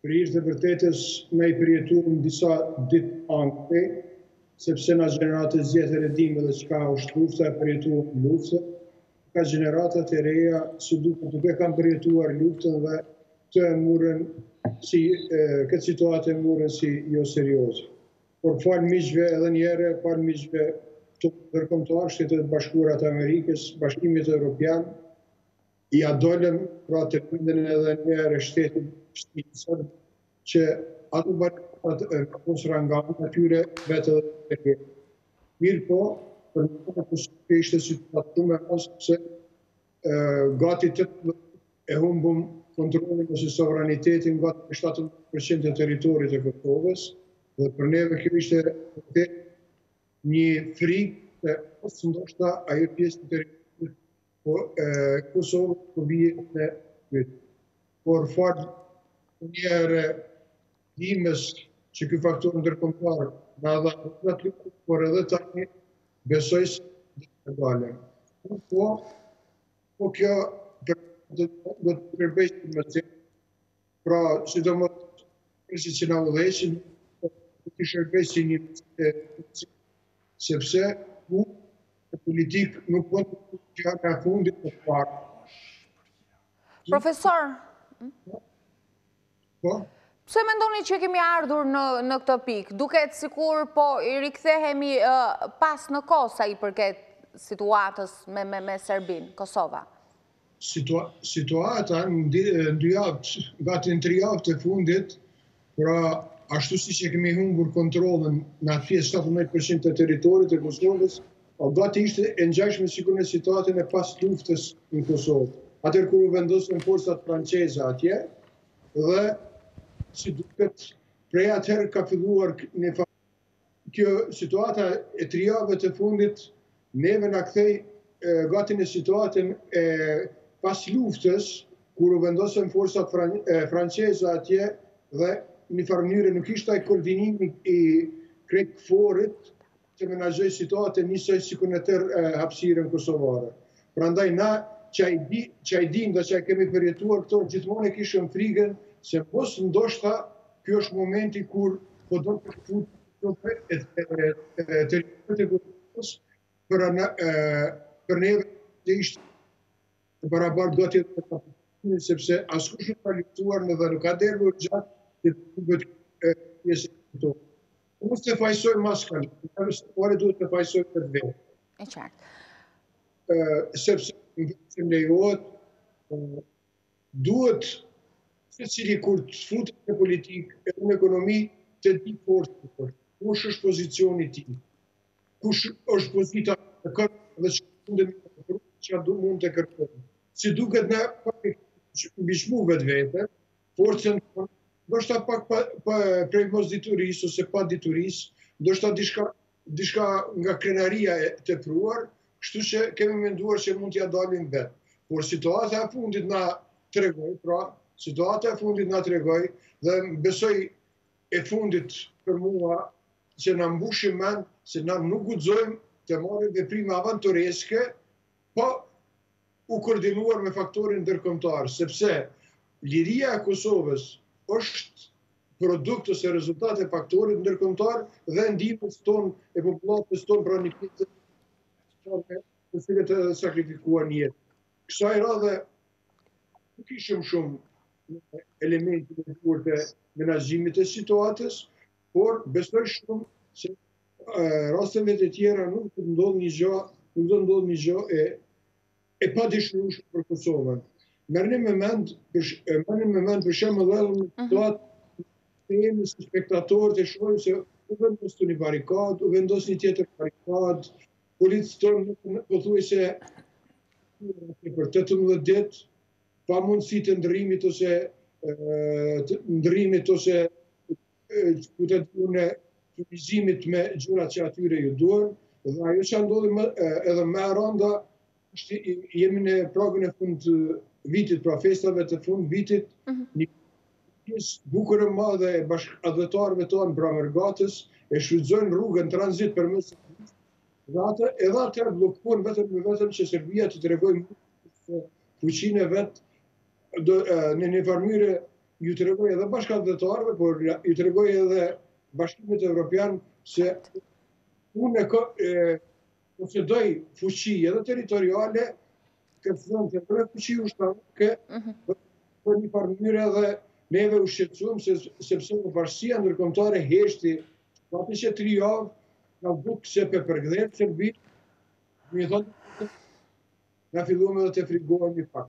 Për ishte vërtetës me i përjetuar në disa ditë anke, sepse nga gjeneratë zjetër e dimë dhe çka është lufta, e përjetuar luftë, ka gjeneratat e reja si duke kanë përjetuar luftën dhe të e murën këtë situatë e murën si jo serioze. Por falë miqve edhe njëre, falë miqve të ndërkombëtar, Shtetet Bashkuara të Amerikës, Bashkimit Evropian, i adolëm pra të rindën edhe njëre shtetit shqipësër që ato bashkëtat konsra nga atyre vetë dhe të mirë po, për në të pësë ishte situatë shumë e mos se gati të e humbëm kontrolin ose sovranitetin gati 70% e teritorit e Kosovës dhe për neve kjo ishte një frikë se ose ndoshta ajo pjesë të teritorit Kosovë të bije në vetë. Por falë njëre dimës që kjo faktor ndërkombëtar nga dha atë lutë, por edhe tani besoj se dhe të gale. Po kjo do të përbejtë më të pra sidomos kërësi që nga udhejshin, do të shërbejtë si një sepse politikë nuk po të që ka fundit të parë. Profesor, pse mendoni që kemi ardhur në këtë pikë? Duket sikur po i rikthehemi pas në kosa i përket situatës me Serbin, Kosova? Situata në 2 javë, gati në 3 javë të fundit, pra ashtu si që kemi humbur kontrolën në atë pjesë 17% të teritorit e Kosovës, gati ishte e ngjashme sikur në situatën e pas luftës në Kosovë. Atër kur u vendosën forcat franceze atje, dhe si duket prej atëherë ka filluar kjo situata e 3 javëve të fundit neve na kthej gati në situatën e pas luftës, kur u vendosën forcat franceze atje dhe në farë mënyrë nuk ishte ai koordinimi i krejt forit që menaxhoi situatën njësoj sikur në tërë hapësirën kosovare. Prandaj na që ai dim dhe që ai kemi përjetuar këto gjithmonë e kishëm frikën se mos ndoshta ky është momenti kur po do të futet territorit e Kosovës për neve të ishte të barabartë do të jetë sepse askush nuk ka luftuar dhe nuk ka derë gjatë të bëhet pjesë e këto. Unë të fajsoj maskën, ore duhet të fajsoj për vetë. E qartë. Sepse në lejohet, duhet se cili kur të futet në politikë e në ekonomi të di fortë, kush është pozicioni ti, kush është pozita në kërë dhe që mund të kërkojnë. Si duket në bishmu vetë vete, forcën do shta pak prej mos diturisë ose pa diturisë, do shta diçka nga krenaria e të pruar, kështu që kemi menduar që mund t'ja dalin vetë. Por situata e fundit na tregoj, dhe besoj e fundit për mua që na mbushim mend se na nuk guxojmë të marrim veprime avantureske, pa u koordinuar me faktorin ndërkombëtar, sepse liria e Kosovës është produkt ose rezultat e faktorit ndërkombëtar dhe ndihmës tonë e popullatës tonë pra një pjesë të cilët të sakrifikuar një jetë. Kësaj radhe nuk ishim shumë elemente të fortë menaxhimit të situatës, por besoj shumë se rasteve të tjera nuk do të ndodhë një gjë e pa dëshirueshme për Kosovën. Merrni me mend për shembull edhe në situatë të jemi si spektatorë të shohim se u vendos një barikadë, u vendos një tjetër barikadë, policët tonë pothuajse për 18 ditë pa mundësi të ndërrimit ose ku të duhen furnizimit me gjërat që atyre ju duhen, dhe ajo që ndodhi edhe më e rënda jemi në pragën e fund vitit, pra festave të fund vitit, një pjesë bukur e madhe e bashkëdhetarëve tonë Bramërgatës e shfrytëzojnë rrugën tranzit përmes edhe atë bllokuan vetëm që Serbia të tregojë fuqinë e vet në një farë mënyrë ju të regoj edhe bashkëdhetarëve, por ju të regoj edhe Bashkimit Evropian se unë posedoj fuqi edhe territoriale, këtë thënë të edhe fuqi ushtarake, për një farë mënyrë edhe neve u shqetësuam sepse në bashkësia ndërkombëtare heshti pati që 3 javë na duk se pe përgdhet Serbi, mi thonë na filluam edhe të frigohemi pak.